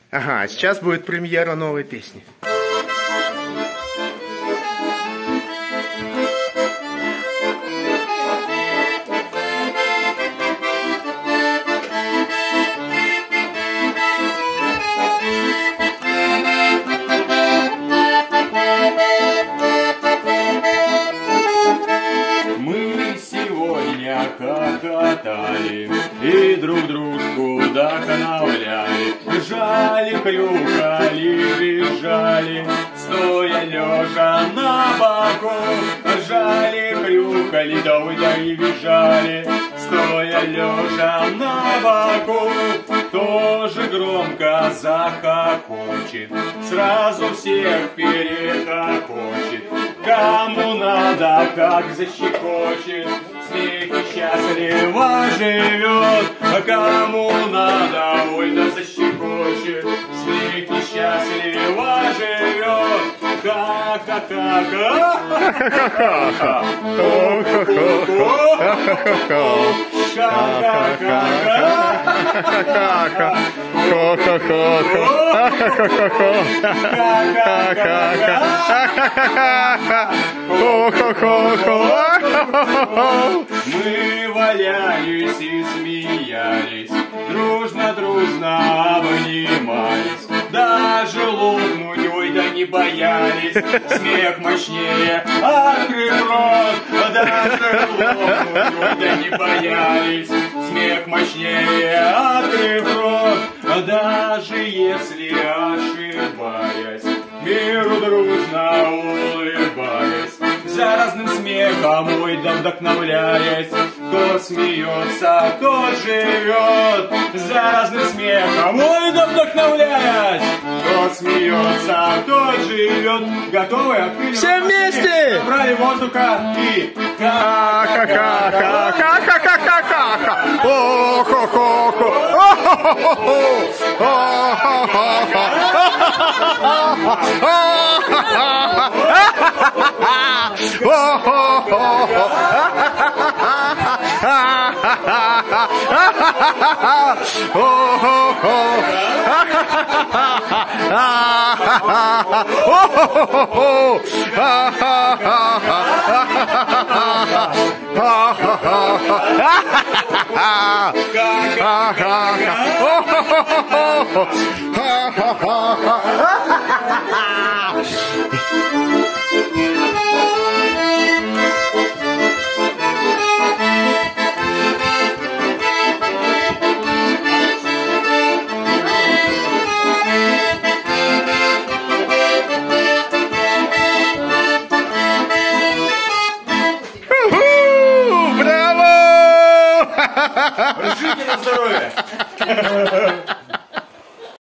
Ага, сейчас будет премьера новой песни. Мы сегодня хохотали и друг дружку вдохновляли, жали, хрюкали, визжали, стоя лежа на боку, жали, хрюкали, да и визжали, стоя лежа на боку. Тоже громко захохочет, сразу всех перехохочет. Кому надо, как защекочет, смех и счастливо живет. А кому надо, ой, да защекочет, смех и счастливо живет. Ха-ха-ха-ха, ха-ха-ха-ха, мы валялись и смеялись, дружно-дружно обнимались, даже лопнуть, ой, да не боялись, смех мощнее, открыв рот, даже лопнуть, ой, да не боялись, смех мощнее, открыв рот, даже если ошибаясь, миру дружно улыбаясь, заразным смехом, ой, да вдохновляясь, кто смеется, тот живет, заразным смехом, ой, да вдохновляясь, кто смеется, тот живет. Готовы? Открыли. Все вместе! Брали воздуха и Браво! Жить на здоровье!